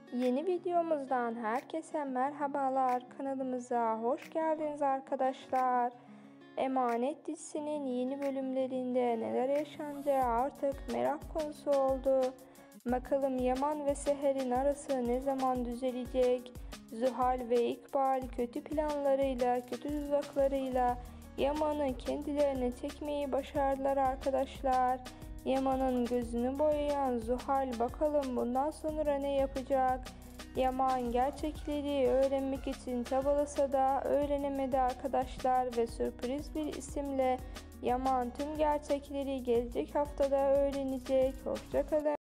Yeni videomuzdan herkese merhabalar. Kanalımıza hoş geldiniz arkadaşlar. Emanet dizisinin yeni bölümlerinde neler yaşanacağı artık merak konusu oldu. Bakalım Yaman ve Seher'in arası ne zaman düzelecek? Zuhal ve İkbal kötü planlarıyla, kötü tuzaklarıyla Yaman'ı kendilerine çekmeyi başardılar arkadaşlar. Yaman'ın gözünü boyayan Zuhal bakalım bundan sonra ne yapacak? Yaman gerçekleri öğrenmek için çabalasa da öğrenemedi arkadaşlar ve sürpriz bir isimle Yaman tüm gerçekleri gelecek haftada öğrenecek. Hoşça kalın.